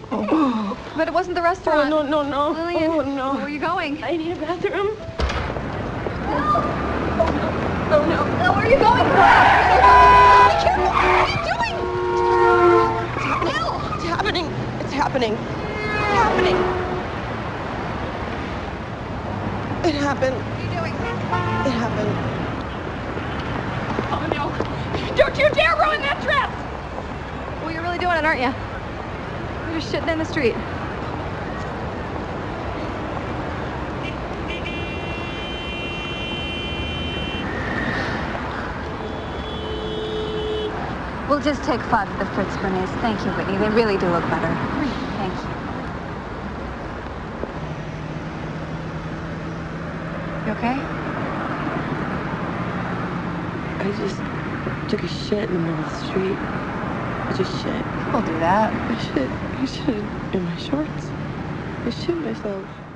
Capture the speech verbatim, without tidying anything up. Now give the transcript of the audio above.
Oh. But it wasn't the restaurant. Oh, no, no, no. Lillian, oh, no. where are you going? I need a bathroom. No. Oh, no. No, where are you going? Be careful. What are you doing? It's happening. It's happening. It's happening. It happened. What are you doing? It happened. Oh, no. Don't you dare ruin that dress! Well, you're really doing it, aren't you? You're just shitting in the street. We'll just take five of the Fritz Berners. Thank you, Whitney. They really do look better. Thank you. You okay? I just took a shit in the middle of the street. I just shit. People do that. I shit. I shit in my shorts. I shit myself.